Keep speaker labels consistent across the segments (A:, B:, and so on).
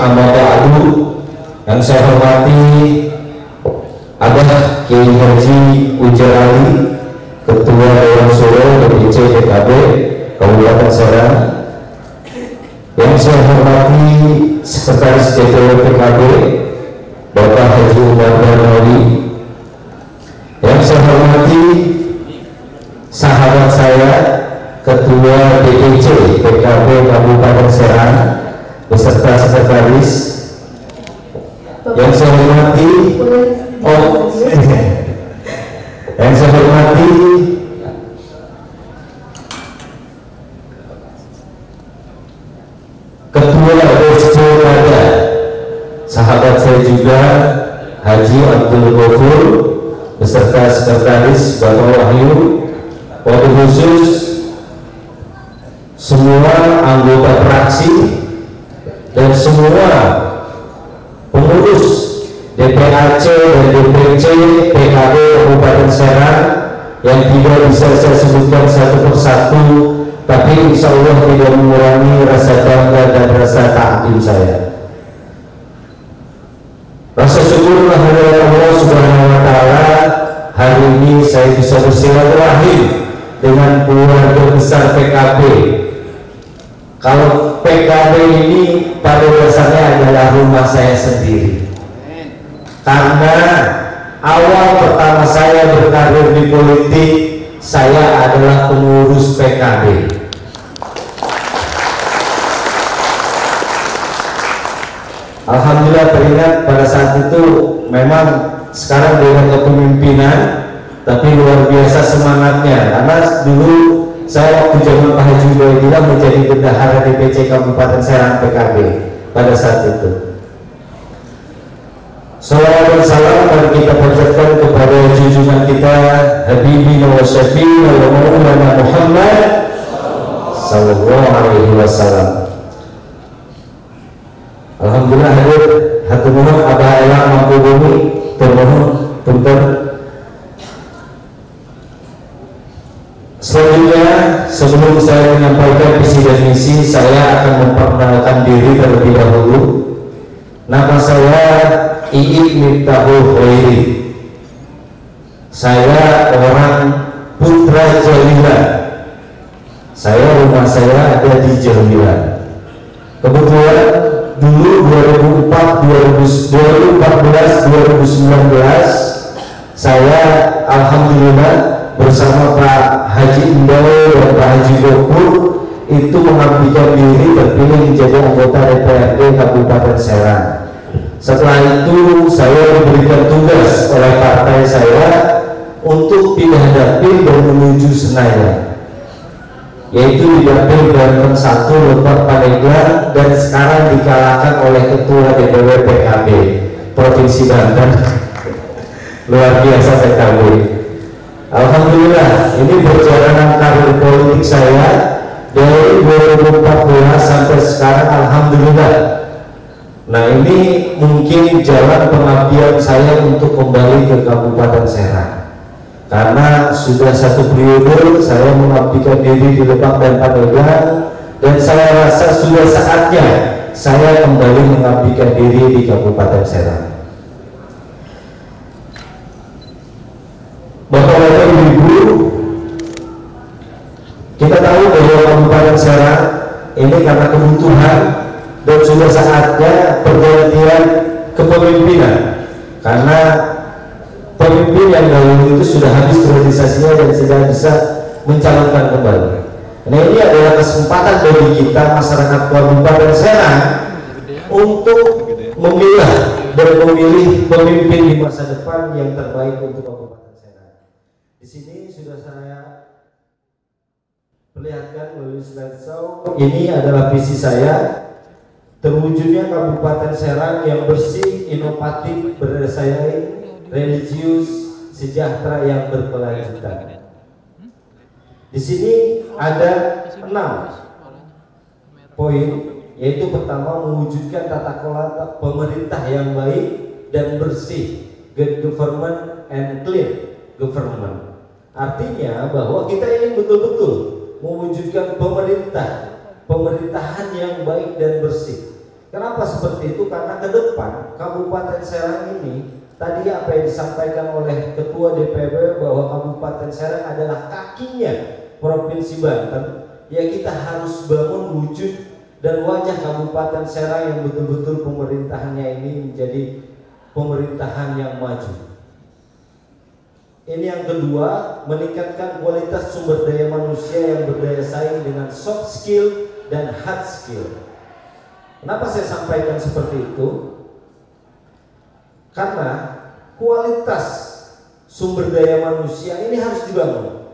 A: amma ba'du. Yang saya hormati adalah Kiai Haji Ujar Ali, Ketua Dewan Suro DPC PKB Kabupaten Serang. Yang saya hormati Sekretaris DPW PKB Bapak Haji Umar Darmawi. Yang saya hormati sahabat saya Ketua DPC PKB Kabupaten Serang beserta sekretaris. Yang saya hormati yang saya hormati Ketua Posko Pada, sahabat saya juga Haji Abdul Ghafur beserta sekretaris Bapak Wahyu. Wabil khusus semua anggota fraksi dan semua pengurus DPRC dan DPC PKB Kabupaten Serang yang tidak bisa saya sebutkan satu persatu, tapi insya Allah tidak mengurangi rasa bangga dan rasa takdim saya. Rasa syukur kehadirat Allah Subhanahu wa Ta'ala, hari ini saya bisa bersilaturahim dengan keluarga besar PKB. Kalau PKB ini pada dasarnya adalah rumah saya sendiri, karena awal pertama saya berkarir di politik, saya adalah pengurus PKB. Alhamdulillah teringat pada saat itu, memang sekarang dengan kepemimpinan, tapi luar biasa semangatnya, karena dulu saya waktu zaman Pak Haji Ubaidillah menjadi bendahara DPC Kabupaten Serang PKB pada saat itu. Salawat dan salam mari kita panjatkan kepada junjungan kita Habibina wa Syafi'ina wa Maulana Muhammad sallallahu alaihi wasallam. Alhamdulillah hadir hati mohon Abah Elang mampu bumi termohon punten. Selanjutnya, sebelum saya menyampaikan visi dan misi, saya akan memperkenalkan diri terlebih dahulu. Nama saya Iik Miftahul Khairi. Saya orang Putra Jalilan. Rumah saya ada di Jalilan. Kebetulan dulu 2014-2019 saya alhamdulillah bersama Pak Haji Indawo dan Pak Haji Ghafur itu mengabdikan diri terpilih menjadi anggota DPRD Kabupaten Serang. Setelah itu saya diberikan tugas oleh partai saya untuk pindah dapil dan menuju Senayan, yaitu di dapil Banten 1 Lebak Pandeglang, dan sekarang dikalahkan oleh Ketua DPW PKB Provinsi Banten. Luar biasa PKB. Alhamdulillah, ini perjalanan karir politik saya dari 2014 sampai sekarang, alhamdulillah. Nah, ini mungkin jalan pengabdian saya untuk kembali ke Kabupaten Serang, karena sudah satu periode saya mengabdikan diri di Lebak dan Pandeglang, dan saya rasa sudah saatnya saya kembali mengabdikan diri di Kabupaten Serang. Bapak-bapak, ibu-ibu, kita tahu bahwa Kabupaten Serang ini karena kebutuhan dan sudah saatnya pergantian kepemimpinan, karena pemimpin yang dahulu itu sudah habis priorisasinya dan tidak bisa mencalonkan kembali. Nah, ini adalah kesempatan bagi kita masyarakat Kabupaten Serang untuk memilah dan memilih pemimpin di masa depan yang terbaik untuk Kabupaten. Di sini sudah saya perlihatkan melalui slideshow. Ini adalah visi saya, terwujudnya Kabupaten Serang yang bersih, inovatif, berdasarkan religius, sejahtera yang berkelanjutan. Di sini ada 6 poin, yaitu pertama, mewujudkan tata kelola pemerintah yang baik dan bersih, good government and clean government. Artinya bahwa kita ingin betul-betul mewujudkan pemerintahan yang baik dan bersih. Kenapa seperti itu? Karena ke depan Kabupaten Serang ini, tadi apa yang disampaikan oleh Ketua DPW bahwa Kabupaten Serang adalah kakinya Provinsi Banten, ya kita harus bangun wujud dan wajah Kabupaten Serang yang betul-betul pemerintahannya ini menjadi pemerintahan yang maju. Ini yang kedua, meningkatkan kualitas sumber daya manusia yang berdaya saing dengan soft skill dan hard skill. Kenapa saya sampaikan seperti itu? Karena kualitas sumber daya manusia ini harus dibangun.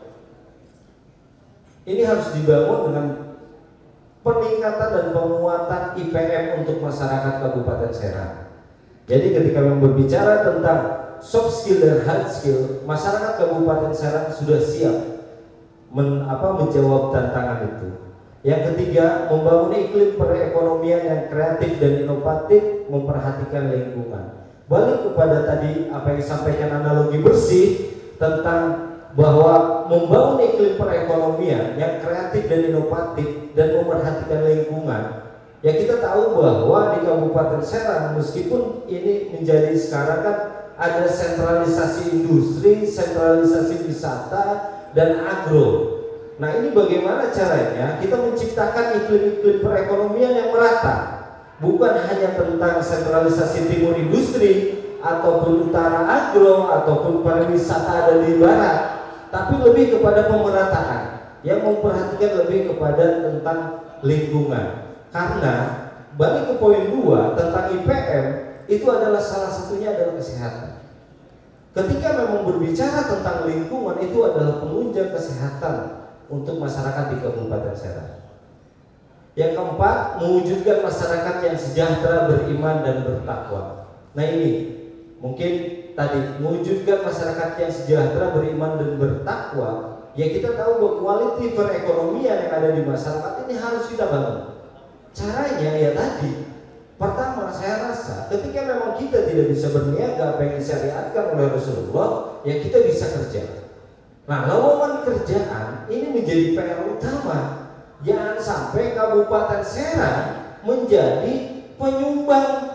A: Ini harus dibangun dengan peningkatan dan penguatan IPM untuk masyarakat Kabupaten Serang. Jadi ketika berbicara tentang soft skill dan hard skill, masyarakat Kabupaten Serang sudah siap menjawab tantangan itu. Yang ketiga, membangun iklim perekonomian yang kreatif dan inovatif, memperhatikan lingkungan. Balik kepada tadi apa yang disampaikan analogi bersih tentang bahwa membangun iklim perekonomian yang kreatif dan inovatif dan memperhatikan lingkungan. Ya kita tahu bahwa di Kabupaten Serang meskipun ini menjadi sekarang kan ada sentralisasi industri, sentralisasi wisata dan agro. Nah ini bagaimana caranya kita menciptakan iklim-iklim perekonomian yang merata, bukan hanya tentang sentralisasi timur industri ataupun utara agro ataupun pariwisata ada di barat, tapi lebih kepada pemerataan yang memperhatikan lebih kepada tentang lingkungan. Karena balik ke poin 2 tentang IPM, itu adalah salah satunya adalah kesehatan. Ketika memang berbicara tentang lingkungan, itu adalah penunjang kesehatan untuk masyarakat di Kabupaten Serang. Yang keempat, mewujudkan masyarakat yang sejahtera, beriman dan bertakwa. Nah ini mungkin tadi mewujudkan masyarakat yang sejahtera, beriman dan bertakwa. Ya kita tahu bahwa kualitas perekonomian yang ada di masyarakat ini harus kita bangun. Caranya ya tadi, pertama saya rasa ketika memang kita tidak bisa berniaga apa yang disyariatkan oleh Rasulullah, ya kita bisa kerja. Nah, lowongan kerjaan ini menjadi PR utama. Jangan sampai Kabupaten Serang menjadi penyumbang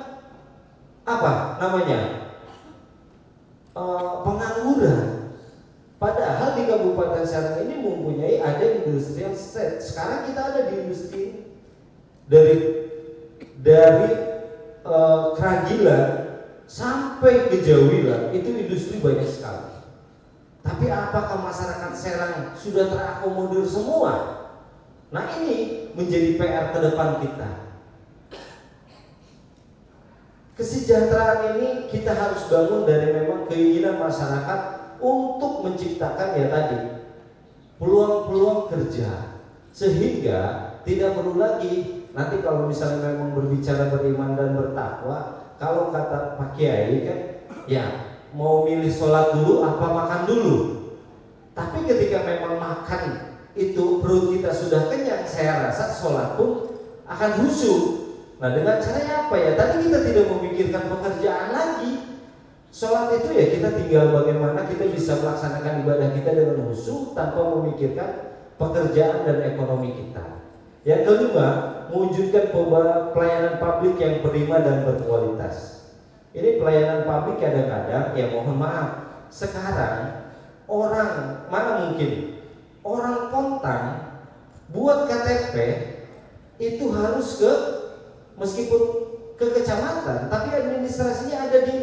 A: pengangguran. Padahal di Kabupaten Serang ini mempunyai ada industrial state. Sekarang kita ada di industri dari Keragilan sampai ke Jawilan itu industri banyak sekali. Tapi apakah masyarakat Serang sudah terakomodir semua? Nah ini menjadi PR ke depan kita. Kesejahteraan ini kita harus bangun dari memang keinginan masyarakat untuk menciptakan ya tadi peluang-peluang kerja, sehingga tidak perlu lagi nanti kalau misalnya memang berbicara beriman dan bertakwa, kalau kata Pak Kiai kan ya mau milih sholat dulu apa makan dulu. Tapi ketika memang makan itu perut kita sudah kenyang, saya rasa sholat pun akan khusyuk. Nah dengan caranya apa ya? Tadi kita tidak memikirkan pekerjaan lagi. Sholat itu ya kita tinggal bagaimana kita bisa melaksanakan ibadah kita dengan khusyuk tanpa memikirkan pekerjaan dan ekonomi kita. Yang kedua, mewujudkan pelayanan publik yang prima dan berkualitas. Ini pelayanan publik kadang-kadang ya mohon maaf, sekarang orang mana mungkin orang Pontang buat KTP itu harus ke meskipun ke kecamatan, tapi administrasinya ada di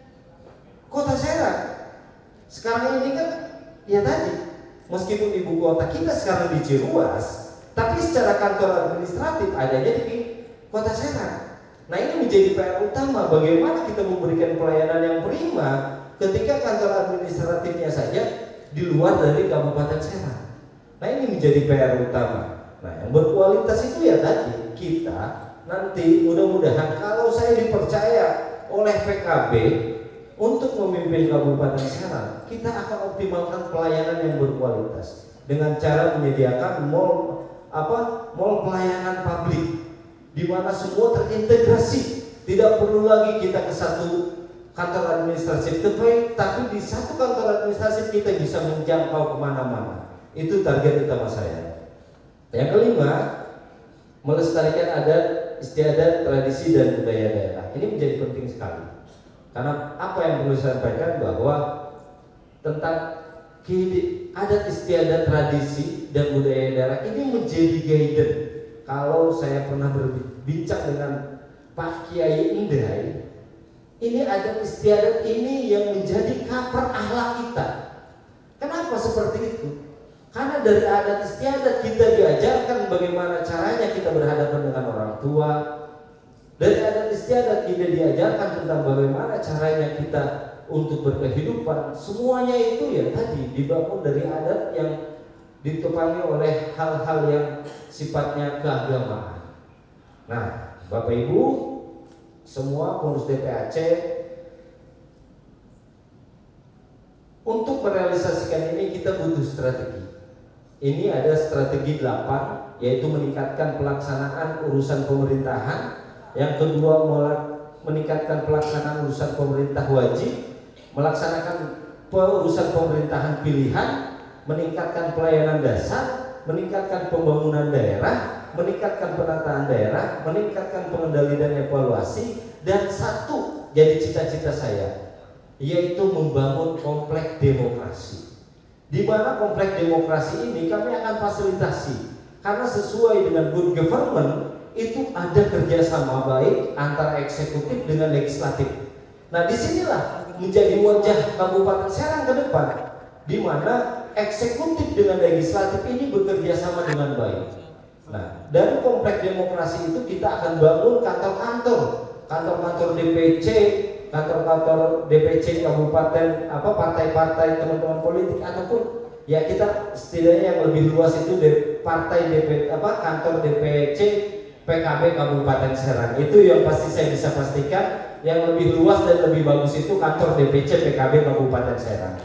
A: Kota Serang. Sekarang ini kan ya tadi meskipun ibu kota kita sekarang di Ciruas, tapi secara kantor administratif adanya di Kota Serang. Nah ini menjadi PR utama, bagaimana kita memberikan pelayanan yang prima ketika kantor administratifnya saja di luar dari Kabupaten Serang. Nah ini menjadi PR utama. Nah yang berkualitas itu ya tadi kita nanti mudah-mudahan kalau saya dipercaya oleh PKB untuk memimpin Kabupaten Serang, kita akan optimalkan pelayanan yang berkualitas dengan cara menyediakan mall pelayanan publik di mana semua terintegrasi. Tidak perlu lagi kita ke satu kantor administrasi terbaik, tapi di satu kantor administrasi kita bisa menjangkau kemana-mana. Itu target utama saya. Yang kelima, melestarikan adat istiadat, tradisi, dan budaya daerah. Ini menjadi penting sekali. Karena apa yang perlu saya sampaikan bahwa tentang adat istiadat, tradisi, dan budaya daerah ini menjadi guidance. Kalau saya pernah berbincang dengan Pak Kiai Indrai, ini adat istiadat ini yang menjadi kapar akhlak kita. Kenapa seperti itu? Karena dari adat istiadat kita diajarkan bagaimana caranya kita berhadapan dengan orang tua. Dari adat istiadat kita diajarkan tentang bagaimana caranya kita untuk berkehidupan. Semuanya itu ya tadi dibangun dari adat yang ditopangi oleh hal-hal yang sifatnya keagamaan. Nah, Bapak Ibu semua pengurus DPAC, untuk merealisasikan ini kita butuh strategi. Ini ada strategi 8, yaitu meningkatkan pelaksanaan urusan pemerintahan. Yang kedua, meningkatkan pelaksanaan urusan pemerintah wajib, melaksanakan urusan pemerintahan pilihan, meningkatkan pelayanan dasar, meningkatkan pembangunan daerah, meningkatkan penataan daerah, meningkatkan pengendali dan evaluasi, dan satu jadi cita-cita saya, yaitu membangun kompleks demokrasi. Di mana kompleks demokrasi ini kami akan fasilitasi, karena sesuai dengan good government itu ada kerjasama baik antara eksekutif dengan legislatif. Nah, disinilah menjadi wajah Kabupaten Serang ke depan, di mana eksekutif dengan legislatif ini bekerja sama dengan baik. Nah, dari kompleks demokrasi itu kita akan bangun kantor-kantor DPC, kantor-kantor DPC kabupaten, partai-partai teman-teman politik, ataupun ya kita setidaknya yang lebih luas itu kantor DPC PKB Kabupaten Serang. Itu yang pasti saya bisa pastikan, yang lebih luas dan lebih bagus itu kantor DPC PKB Kabupaten Serang.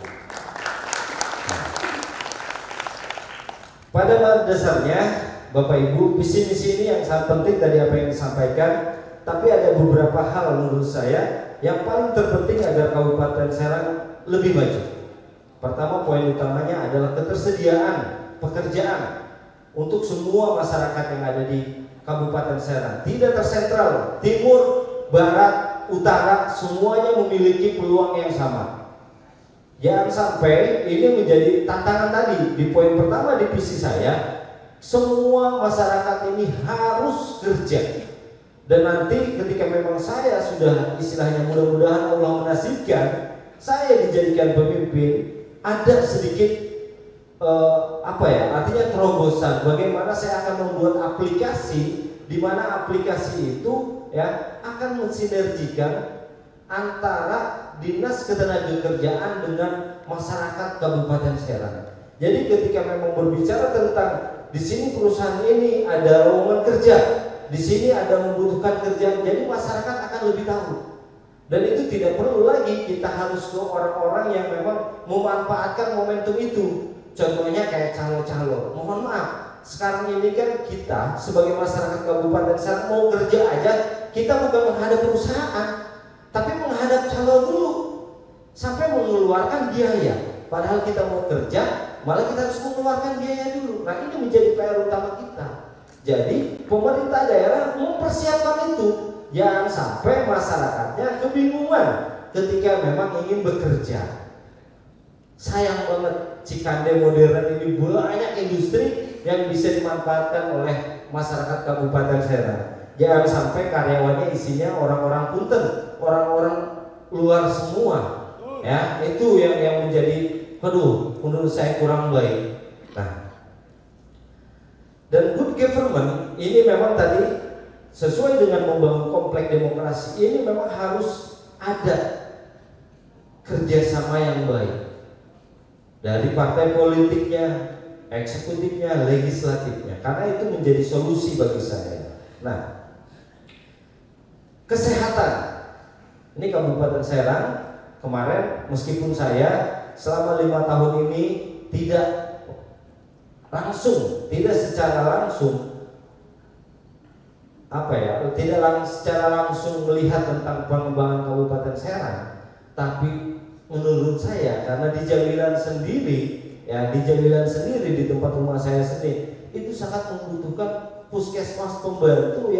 A: Pada dasarnya Bapak Ibu, visi misi ini yang sangat penting tadi apa yang disampaikan, tapi ada beberapa hal menurut saya yang paling terpenting agar Kabupaten Serang lebih maju. Pertama, poin utamanya adalah ketersediaan pekerjaan untuk semua masyarakat yang ada di Kabupaten Serang. Tidak tersentral, timur, barat, utara, semuanya memiliki peluang yang sama. Jangan sampai ini menjadi tantangan tadi. Di poin pertama di visi saya, semua masyarakat ini harus kerja. Dan nanti ketika memang saya sudah istilahnya mudah-mudahan Allah menasibkan saya dijadikan pemimpin, ada sedikit artinya terobosan bagaimana saya akan membuat aplikasi, di mana aplikasi itu ya akan mensinergikan antara Dinas Ketenagakerjaan dengan masyarakat Kabupaten Serang. Jadi ketika memang berbicara tentang di sini perusahaan ini ada lowongan kerja, di sini ada membutuhkan kerja, jadi masyarakat akan lebih tahu. Dan itu tidak perlu lagi kita harus ke orang-orang yang memang memanfaatkan momentum itu. Contohnya kayak calo-calo. Mohon maaf, sekarang ini kan kita sebagai masyarakat Kabupaten Serang mau kerja aja, kita bukan menghadap perusahaan, tapi menghadap calo dulu, sampai mengeluarkan biaya. Padahal kita mau kerja, malah kita harus mengeluarkan biaya dulu. Nah, ini menjadi PR utama kita. Jadi pemerintah daerah mempersiapkan itu. Jangan sampai masyarakatnya kebingungan ketika memang ingin bekerja. Sayang banget, Cikande modern ini banyak industri yang bisa dimanfaatkan oleh masyarakat Kabupaten Serang. Jangan sampai karyawannya isinya orang-orang punten, orang-orang luar semua. Ya, itu yang menjadi, menurut saya kurang baik. Nah, dan good government ini memang tadi sesuai dengan membangun kompleks demokrasi ini memang harus ada kerjasama yang baik dari partai politiknya, eksekutifnya, legislatifnya, karena itu menjadi solusi bagi saya. Nah, kesehatan ini Kabupaten Serang kemarin meskipun saya selama 5 tahun ini tidak secara langsung secara langsung melihat tentang pengembangan Kabupaten Serang, tapi menurut saya karena di Jambilan sendiri ya di Jamilan sendiri, di tempat rumah saya sendiri, itu sangat membutuhkan puskesmas pembantu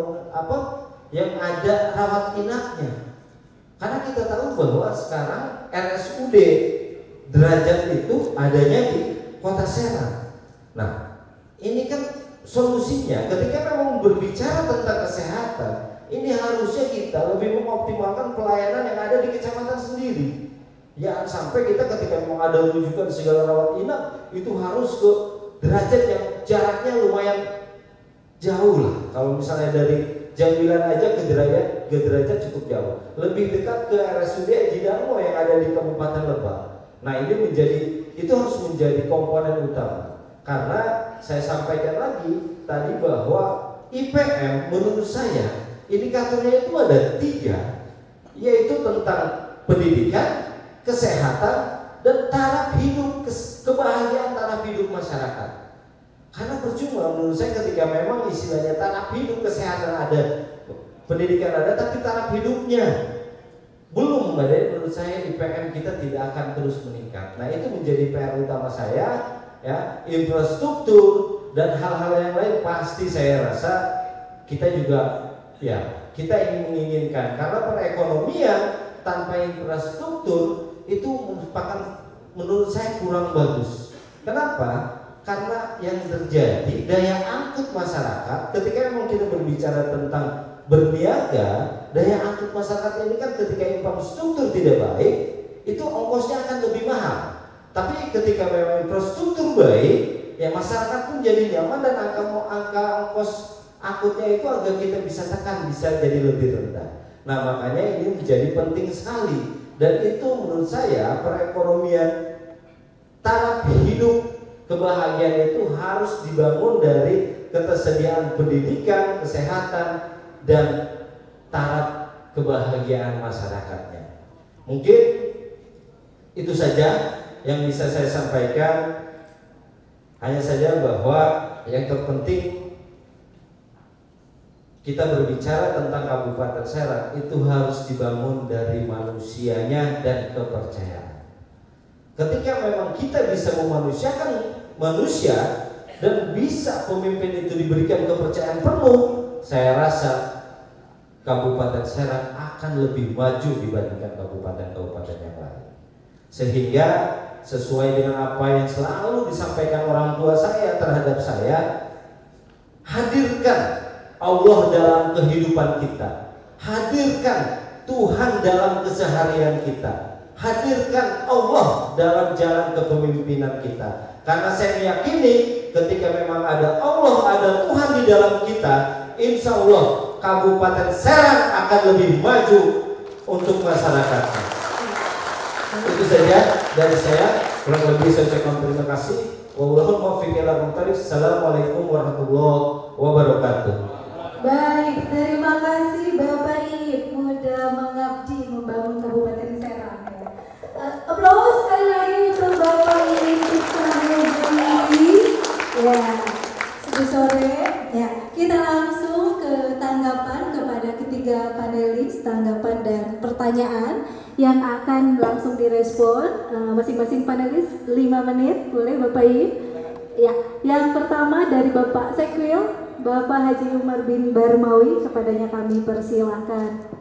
A: yang ada rawat inapnya. Karena kita tahu bahwa sekarang RSUD derajat itu adanya di Kota Serang. Nah, ini kan solusinya ketika memang berbicara tentang kesehatan, ini harusnya kita lebih mengoptimalkan pelayanan yang ada di kecamatan sendiri. Ya sampai kita ketika memang ada rujukan segala rawat inap itu harus ke derajat yang jaraknya lumayan jauh lah. Kalau misalnya dari Jamilan aja ke derajat cukup jauh. Lebih dekat ke RSUD Haji Darmo yang ada di Kabupaten Lebak. Nah ini itu harus menjadi komponen utama. Karena saya sampaikan lagi tadi bahwa IPM menurut saya indikatornya itu ada 3, yaitu tentang pendidikan, kesehatan, dan taraf hidup, kebahagiaan taraf hidup masyarakat. Karena percuma menurut saya ketika memang istilahnya taraf hidup, kesehatan ada, pendidikan ada, tapi taraf hidupnya belum ada, menurut saya IPM kita tidak akan terus meningkat. Nah itu menjadi PR utama saya, ya, infrastruktur dan hal-hal yang lain pasti saya rasa kita juga ya kita ingin menginginkan, karena perekonomian tanpa infrastruktur itu merupakan menurut saya kurang bagus. Kenapa? Karena yang terjadi daya angkut masyarakat ketika memang kita berbicara tentang berniaga, daya angkut masyarakat ini kan ketika infrastruktur tidak baik itu ongkosnya akan lebih mahal. Tapi ketika memang infrastruktur baik, ya masyarakat pun jadi nyaman dan angka ongkos angkutnya itu agar kita bisa tekan, bisa jadi lebih rendah. Nah makanya ini menjadi penting sekali, dan itu menurut saya perekonomian taraf hidup kebahagiaan itu harus dibangun dari ketersediaan pendidikan, kesehatan, dan taraf kebahagiaan masyarakatnya. Mungkin itu saja yang bisa saya sampaikan. Hanya saja bahwa yang terpenting kita berbicara tentang Kabupaten Serang itu harus dibangun dari manusianya dan kepercayaan. Ketika memang kita bisa memanusiakan manusia dan bisa pemimpin itu diberikan kepercayaan penuh, saya rasa Kabupaten Serang akan lebih maju dibandingkan kabupaten-kabupaten yang lain. Sehingga sesuai dengan apa yang selalu disampaikan orang tua saya terhadap saya, hadirkan Allah dalam kehidupan kita, hadirkan Tuhan dalam keseharian kita, hadirkan Allah dalam jalan kepemimpinan kita. Karena saya meyakini ketika memang ada Allah, ada Tuhan di dalam kita, insya Allah Kabupaten Serang akan lebih maju untuk masyarakatnya. Itu saja dari saya. Kurang lebih saya ucapkan terima kasih. Wassalamualaikum warahmatullahi wabarakatuh.
B: Baik, terima kasih Bapak Iip, mudah mengabdi membangun Kabupaten Serang. Aplaus sekali lagi untuk Bapak Iip ya, sudah sore. Ya, kita langsung ke tanggapan kepada ketiga panelis, tanggapan dan pertanyaan yang akan langsung direspon. Masing-masing panelis 5 menit, boleh Bapak Iip? Ya, yang pertama dari Bapak Sekwil, Bapak Haji Umar bin Barmawi, kepadanya kami persilahkan.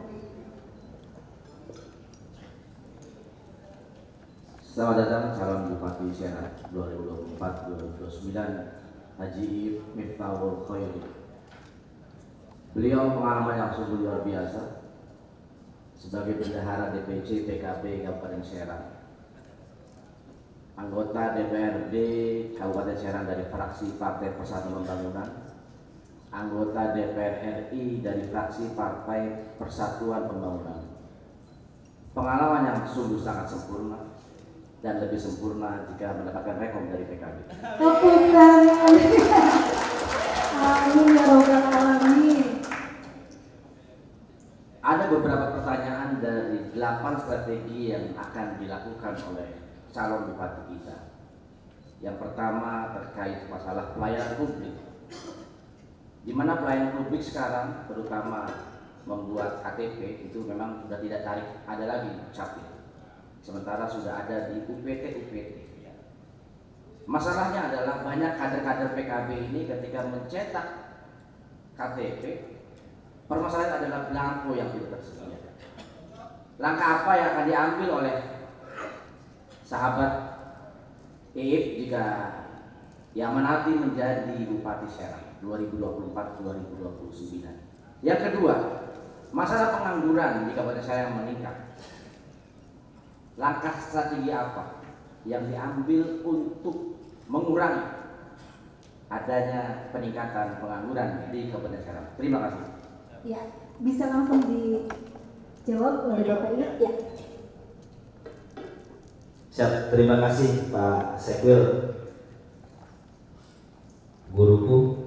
C: Selamat datang calon Bupati Serang 2024-2029 Haji Miftahul Khairi. Beliau pengalaman yang sungguh luar biasa sebagai bendahara DPC PKB Kabupaten Serang, anggota DPRD Kabupaten Serang dari fraksi Partai Persatuan Pembangunan, anggota DPR RI dari fraksi Partai Persatuan Pembangunan. Pengalaman yang sungguh sangat sempurna dan lebih sempurna jika mendapatkan rekom dari PKB.
B: Tepuk tangan. Amin ya rabbal alamin.
C: Ada beberapa pertanyaan dari 8 strategi yang akan dilakukan oleh calon bupati kita. Yang pertama terkait masalah pelayanan publik, di mana pelayanan publik sekarang terutama membuat KTP itu memang sudah tidak ada lagi capil. Sementara sudah ada di UPT. Masalahnya adalah banyak kader-kader PKB ini ketika mencetak KTP, permasalahan adalah belangko yang tidak tersedia. Langkah apa yang akan diambil oleh sahabat Iip jika yang menanti menjadi Bupati Serang 2024-2029? Yang kedua, masalah pengangguran di Kabupaten Serang meningkat. Langkah strategi apa yang diambil untuk mengurangi adanya peningkatan pengangguran di Kabupaten Serang? Terima kasih.
B: Ya, bisa langsung dijawab oleh Bapak Iip. Ya.
A: Siap, terima kasih Pak Sekwil, guruku.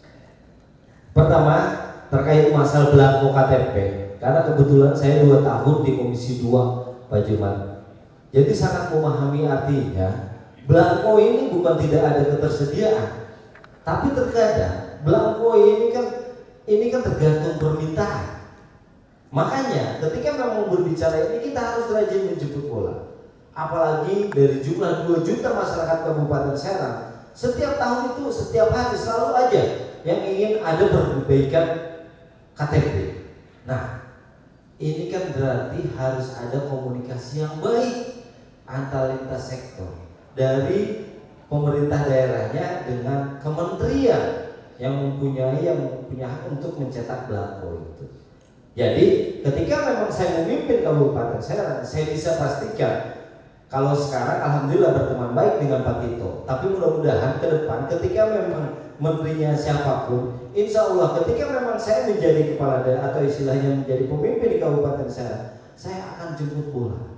A: Pertama, terkait masalah belangko KTP, karena kebetulan saya 2 tahun di Komisi 2 Pak Jumat, jadi sangat memahami artinya belangko ini bukan tidak ada ketersediaan, tapi terkadang belangko ini kan tergantung permintaan. Makanya ketika memang berbicara ini kita harus rajin menjemput bola. Apalagi dari jumlah 2 juta masyarakat Kabupaten Serang, setiap tahun itu, setiap hari selalu aja yang ingin ada perbaikan KTP. Nah, ini kan berarti harus ada komunikasi yang baik antar lintas sektor, dari pemerintah daerahnya dengan kementerian yang mempunyai hak untuk mencetak belangko itu. Jadi ketika memang saya memimpin Kabupaten Serang, saya bisa pastikan kalau sekarang alhamdulillah berteman baik dengan Pak Tito, tapi mudah-mudahan ke depan ketika memang menterinya siapapun, insya Allah ketika memang saya menjadi kepala daerah atau istilahnya menjadi pemimpin di Kabupaten Serang, saya akan jemput bola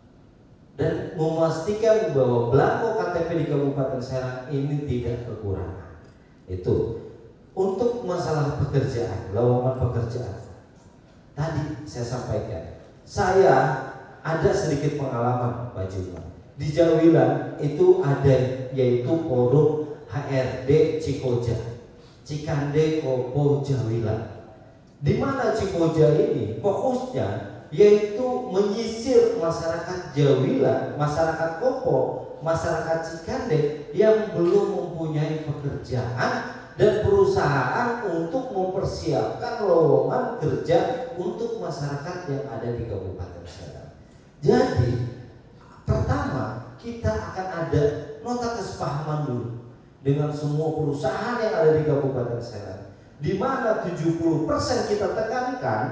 A: dan memastikan bahwa belangko KTP di Kabupaten Serang ini tidak kekurangan. Itu untuk masalah pekerjaan, lowongan pekerjaan. Tadi saya sampaikan, saya ada sedikit pengalaman Pak Juma. Di Jawilan itu ada yaitu forum HRD Cikoja, Cikande Kopo Jawilan. Di mana Cikoja ini fokusnya yaitu menyisir masyarakat Jawilan, masyarakat Kopo, masyarakat Cikande yang belum mempunyai pekerjaan dan perusahaan untuk mempersiapkan lowongan kerja untuk masyarakat yang ada di Kabupaten Serang. Jadi pertama kita akan ada nota kesepahaman dulu dengan semua perusahaan yang ada di Kabupaten Serang, di mana 70% kita tekankan,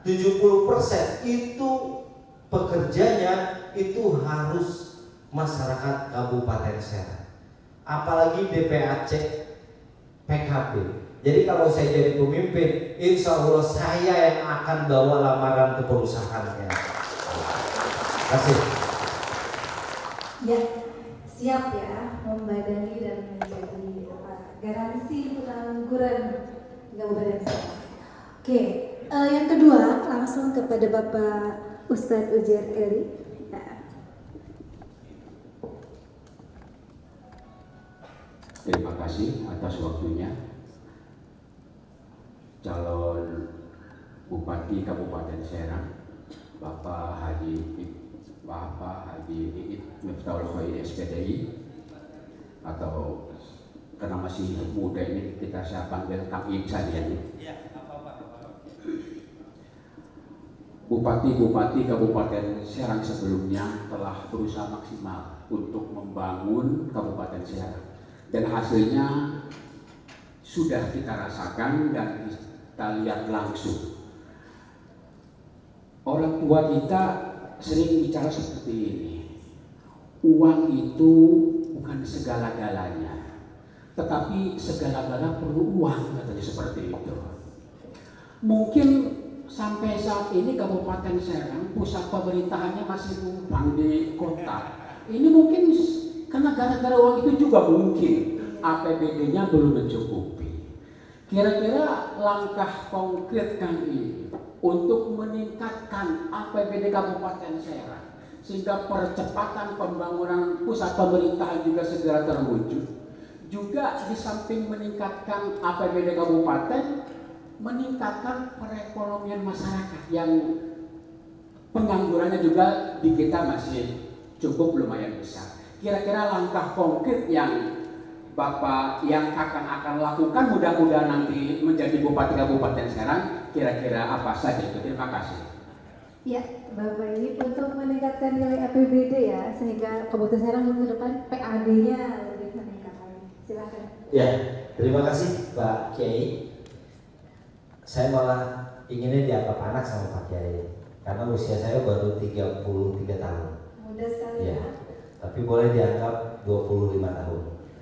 A: 70% itu pekerjanya itu harus masyarakat Kabupaten Serang, apalagi DPAC PKB. Jadi kalau saya jadi pemimpin, insya Allah saya yang akan bawa lamaran ke perusahaannya. Kasih.
B: Ya, siap ya membadani dan menjadi garansi pengangguran Kabupaten Serang. Oke, yang kedua langsung kepada Bapak Ustadz Ujair Eri. Ya.
D: Terima kasih atas waktunya. Calon Bupati Kabupaten Serang, Bapak Haji Iip Miftahul Khair SPDI, atau karena masih muda ini kita saya panggil Kang Iip saja. Bupati-bupati Kabupaten Serang sebelumnya telah berusaha maksimal untuk membangun Kabupaten Serang, dan hasilnya sudah kita rasakan dan kita lihat langsung. Orang tua kita sering bicara seperti ini, uang itu bukan segala-galanya, tetapi segala-gala perlu uang, katanya seperti itu. Mungkin sampai saat ini Kabupaten Serang pusat pemerintahannya masih numpang di kota. Ini mungkin karena gara-gara uang itu juga mungkin APBD-nya belum mencukupi. Kira-kira langkah konkret Kang Iip untuk meningkatkan APBD Kabupaten Serang sehingga percepatan pembangunan pusat pemerintahan juga segera terwujud. Juga di samping meningkatkan APBD Kabupaten, meningkatkan perekonomian masyarakat yang penganggurannya juga di kita masih cukup lumayan besar. Kira-kira langkah konkret yang Bapak yang akan lakukan mudah-mudahan nanti menjadi Bupati Kabupaten Serang, kira-kira apa saja itu? Terima kasih.
B: Ya, Bapak ini untuk meningkatkan nilai APBD ya, sehingga Kabupaten Serang ke depan PAD-nya lebih meningkat lagi. Silakan.
A: Ya, terima kasih Pak Kiai. Saya malah inginnya dianggap anak sama Pak Kiai, karena usia saya baru 33 tahun.
B: Mudah sekali
A: Ya,
B: ya.
A: tapi boleh dianggap 25 tahun.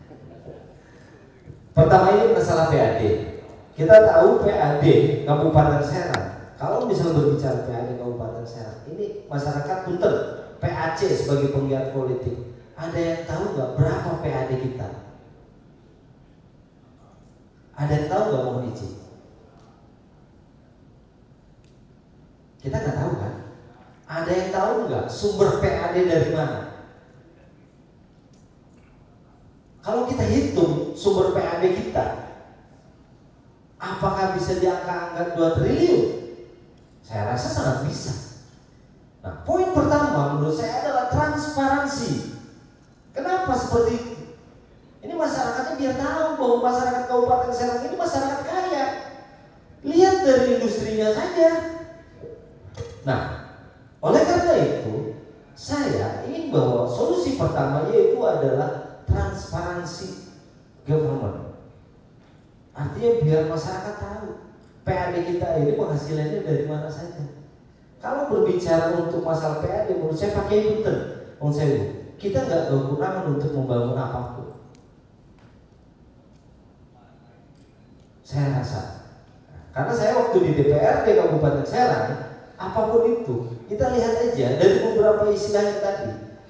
A: Pertama ini masalah PAD. Kita tahu PAD Kabupaten Serang. Kalau misalnya berbicara PAD Kabupaten Serang, ini masyarakat punten PAC sebagai penggiat politik. Ada yang tahu nggak berapa PAD kita? Ada yang tahu nggak, mohon izin? Kita nggak tahu kan? Ada yang tahu nggak sumber PAD dari mana? Kalau kita hitung sumber PAD kita, apakah bisa di angka-angka 2 triliun? Saya rasa sangat bisa. Nah, poin pertama menurut saya adalah transparansi. Kenapa seperti itu? Ini masyarakatnya biar tahu bahwa masyarakat Kabupaten Serang ini masyarakat kaya. Lihat dari industrinya saja. Nah, oleh karena itu, saya ingin bahwa solusi pertama yaitu adalah transparansi government. Artinya biar masyarakat tahu PAD kita ini penghasilannya dari mana saja. Kalau berbicara untuk masalah PAD, menurut saya pakai punten, kita nggak kekurangan untuk membangun apapun. Saya rasa, karena saya waktu di DPRD Kabupaten Serang, apapun itu kita lihat aja dari beberapa istilahnya tadi.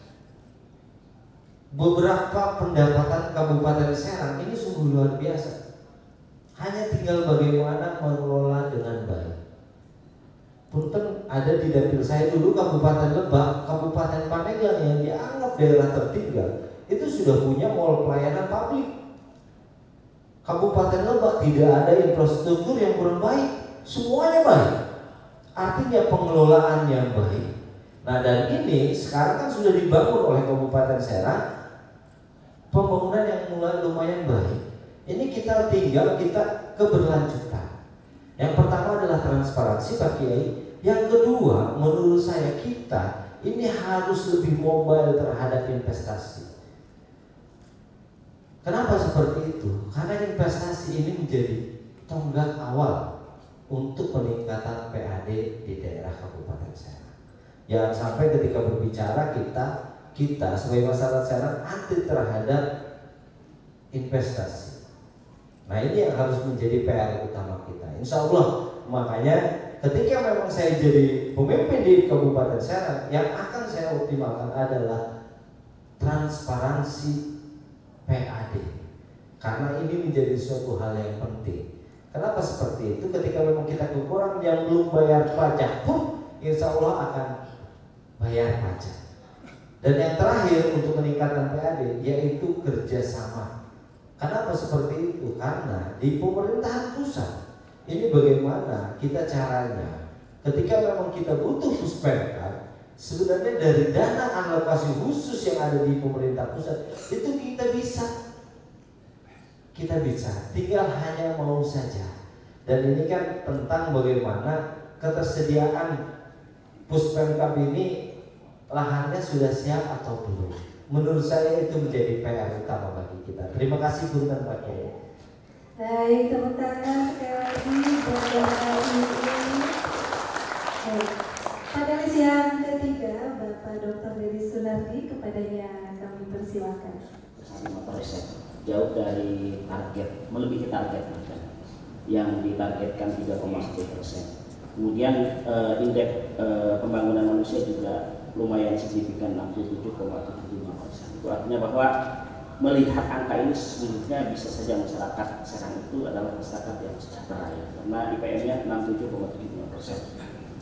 A: Beberapa pendapatan Kabupaten Serang ini sungguh luar biasa. Hanya tinggal bagaimana mengelola dengan baik. Punten ada di dapil saya dulu Kabupaten Lebak, Kabupaten Pandeglang yang dianggap daerah tertinggal, itu sudah punya mall pelayanan publik. Kabupaten Lebak tidak ada infrastruktur yang kurang baik, semuanya baik. Artinya pengelolaannya baik. Nah, dan ini sekarang kan sudah dibangun oleh Kabupaten Serang. Pembangunan yang mulai lumayan baik. Ini kita tinggal keberlanjutan. Yang pertama adalah transparansi Pak Kiai. Yang kedua, menurut saya kita ini harus lebih mobile terhadap investasi. Kenapa seperti itu? Karena investasi ini menjadi tonggak awal untuk peningkatan PAD di daerah Kabupaten Serang. Jangan sampai ketika berbicara kita sebagai masyarakat Serang anti terhadap investasi. Nah, ini yang harus menjadi PR utama kita. Insya Allah, makanya ketika memang saya jadi pemimpin di Kabupaten Serang, yang akan saya optimalkan adalah transparansi PAD. Karena ini menjadi suatu hal yang penting. Kenapa seperti itu? Ketika memang kita kekurangan yang belum bayar pajak pun, insya Allah akan bayar pajak. Dan yang terakhir untuk meningkatkan PAD yaitu kerjasama. Kenapa seperti itu? Karena di pemerintahan pusat ini bagaimana kita caranya ketika memang kita butuh puspenkan, sebenarnya dari dana alokasi khusus yang ada di pemerintah pusat itu kita bisa tinggal hanya mau saja. Dan ini kan tentang bagaimana ketersediaan puspenkap ini lahannya sudah siap atau belum. Menurut saya itu menjadi PR utama bagi kita. Terima kasih Punten Pak Kiai.
B: Baik, tepuk tangan sekali lagi buat Bapak Ibu. Panelis yang ketiga, Bapak Dr. Deddy Sunardi, kepadanya kami persilakan.
E: Jauh dari target, melebihi target yang ditargetkan 3,1%. Kemudian indeks pembangunan manusia juga lumayan signifikan 67,75%. Itu artinya bahwa melihat angka ini sebenarnya bisa saja masyarakat Serang itu adalah masyarakat yang sejahtera ya, karena IPM-nya 67,75%.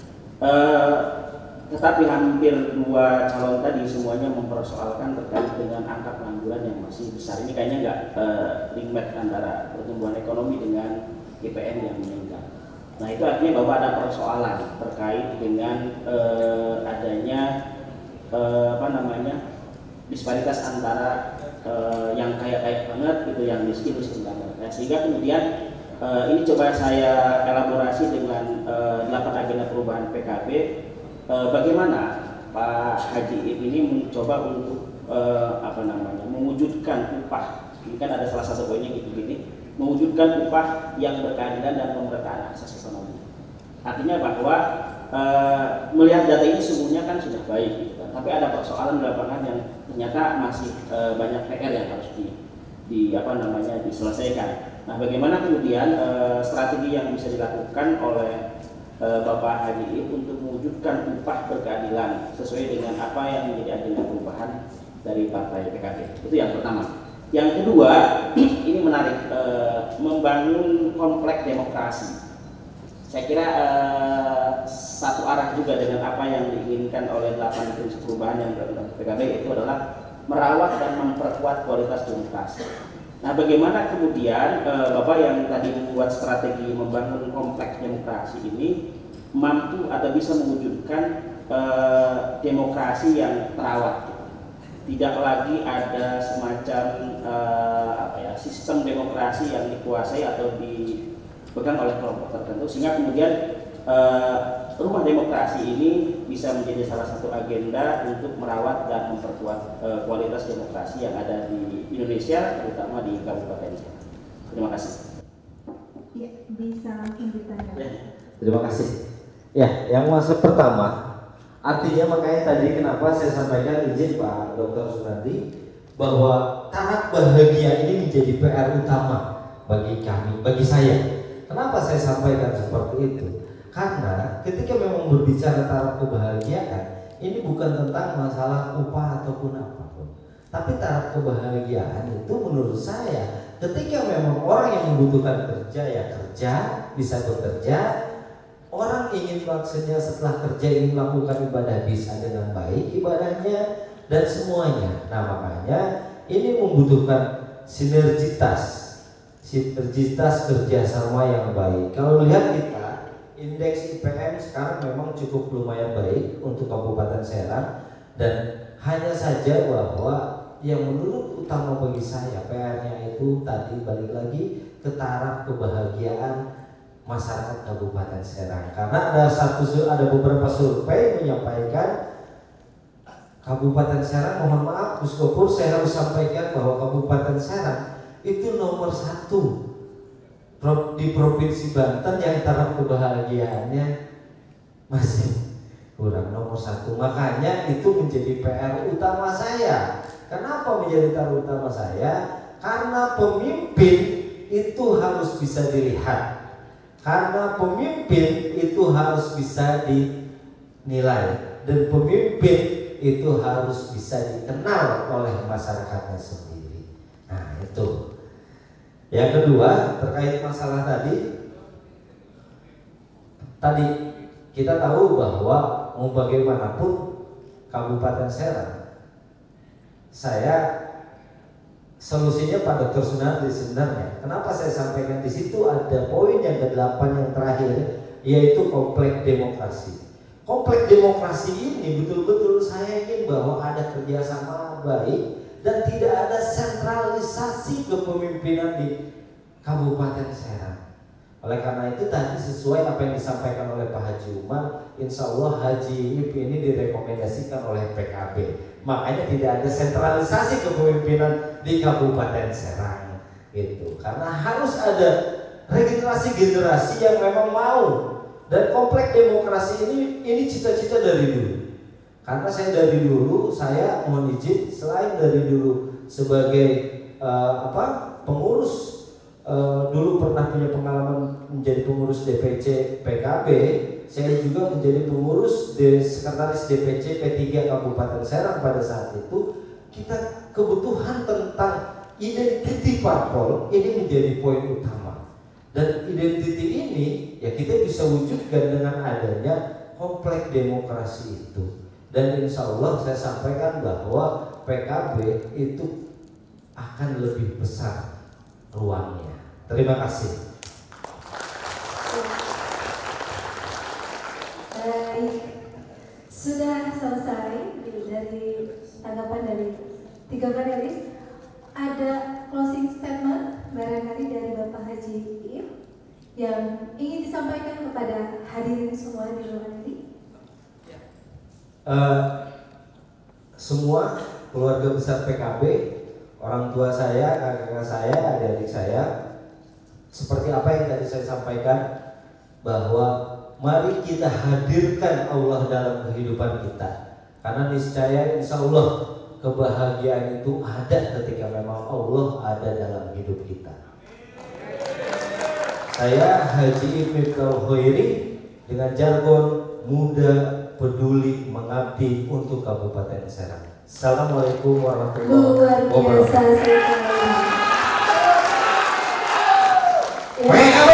E: Tetapi hampir dua calon tadi semuanya mempersoalkan terkait dengan angka pengangguran yang masih besar. Ini kayaknya nggak link antara pertumbuhan ekonomi dengan IPM yang meningkat. Nah, itu artinya bahwa ada persoalan terkait dengan adanya disparitas antara yang kaya banget gitu, yang miskin banget. Nah, sehingga kemudian ini coba saya elaborasi dengan 8 agenda perubahan PKB. Bagaimana Pak Haji ini mencoba untuk mewujudkan upah. Ini kan ada salah satu poinnya gini, mewujudkan upah yang berkeadilan dan pemerataan akses ekonomi. Artinya bahwa melihat data ini sungguhnya kan sudah baik gitu kan. Tapi ada persoalan di lapangan yang ternyata masih banyak PR yang harus diselesaikan. Nah, bagaimana kemudian strategi yang bisa dilakukan oleh Bapak Haji untuk mewujudkan upah berkeadilan sesuai dengan apa yang menjadi agenda perubahan dari Partai PKB? Itu yang pertama. Yang kedua, ini menarik, membangun kompleks demokrasi. Saya kira satu arah juga dengan apa yang diinginkan oleh 8 prinsip perubahan yang dilakukan PKB, itu adalah merawat dan memperkuat kualitas demokrasi. Nah, bagaimana kemudian Bapak yang tadi membuat strategi membangun kompleks demokrasi ini mampu atau bisa mewujudkan demokrasi yang terawat, tidak lagi ada semacam sistem demokrasi yang dikuasai atau dipegang oleh kelompok tertentu, sehingga kemudian rumah demokrasi ini bisa menjadi salah satu agenda untuk merawat dan memperkuat kualitas demokrasi yang ada di Indonesia, terutama di Kabupaten. Terima kasih.
B: Ya, bisa langsung ditanya.
A: Ya, terima kasih. Ya, yang masuk pertama, artinya makanya tadi kenapa saya sampaikan izin Pak Dr. Sunardi bahwa taraf bahagia ini menjadi PR utama bagi kami, bagi saya. Kenapa saya sampaikan seperti itu? Karena ketika memang berbicara taraf kebahagiaan, ini bukan tentang masalah upah ataupun apapun. Tapi taraf kebahagiaan itu menurut saya, ketika memang orang yang membutuhkan kerja ya kerja, bisa bekerja. Orang ingin maksudnya setelah kerja ingin melakukan ibadah bisa dengan baik ibadahnya dan semuanya. Nah, makanya ini membutuhkan sinergitas kerjasama yang baik. Kalau lihat kita indeks IPM sekarang memang cukup lumayan baik untuk Kabupaten Serang, dan hanya saja bahwa yang menurut utama bagi saya PR-nya itu tadi balik lagi ke taraf kebahagiaan masyarakat Kabupaten Serang. Karena ada beberapa survei menyampaikan Kabupaten Serang, mohon maaf Gus Gopur, saya harus sampaikan bahwa Kabupaten Serang itu nomor 1 di Provinsi Banten yang taraf kebahagiaannya masih kurang, nomor 1. Makanya itu menjadi PR utama saya. Kenapa menjadi PR utama saya? Karena pemimpin itu harus bisa dilihat, karena pemimpin itu harus bisa dinilai, dan pemimpin itu harus bisa dikenal oleh masyarakatnya sendiri. Nah, itu. Yang kedua, terkait masalah tadi kita tahu bahwa mau bagaimanapun Kabupaten Serang, saya solusinya Pak Dr. Sunardi sebenarnya. Kenapa saya sampaikan di situ ada poin yang ke-8 yang terakhir, yaitu kompleks demokrasi. Kompleks demokrasi ini betul-betul saya ingin bahwa ada kerjasama baik dan tidak ada sentralisasi kepemimpinan di Kabupaten Serang. Oleh karena itu tadi sesuai apa yang disampaikan oleh Pak Haji Umar, insya Allah Haji Ip ini direkomendasikan oleh PKB. Makanya tidak ada sentralisasi kepemimpinan di Kabupaten Serang, gitu. Karena harus ada regenerasi yang memang mau, dan kompleks demokrasi ini cita-cita dari dulu. Karena saya mohon izin, selain dari dulu sebagai pengurus, dulu pernah punya pengalaman menjadi pengurus DPC PKB, saya juga menjadi pengurus sekretaris DPC P3 Kabupaten Serang pada saat itu. Kita kebutuhan tentang identiti parpol ini menjadi poin utama, dan identiti ini ya kita bisa wujudkan dengan adanya kompleks demokrasi itu. Dan insya Allah saya sampaikan bahwa PKB itu akan lebih besar ruangnya. Terima kasih.
B: Sudah selesai dari tanggapan dari tiga panelis. Ada closing statement barangkali dari Bapak Haji Iip yang ingin disampaikan kepada hadirin semua di ruangan ini.
A: Semua keluarga besar PKB, orang tua saya, kakak saya, adik-adik saya, seperti apa yang tadi saya sampaikan, bahwa mari kita hadirkan Allah dalam kehidupan kita, karena niscaya insya Allah kebahagiaan itu ada ketika memang Allah ada dalam hidup kita. Saya Haji Iip Miftahul Khairi dengan jargon muda, peduli, mengabdi untuk Kabupaten Serang. Assalamualaikum warahmatullahi wabarakatuh.
B: Luar biasa sekali.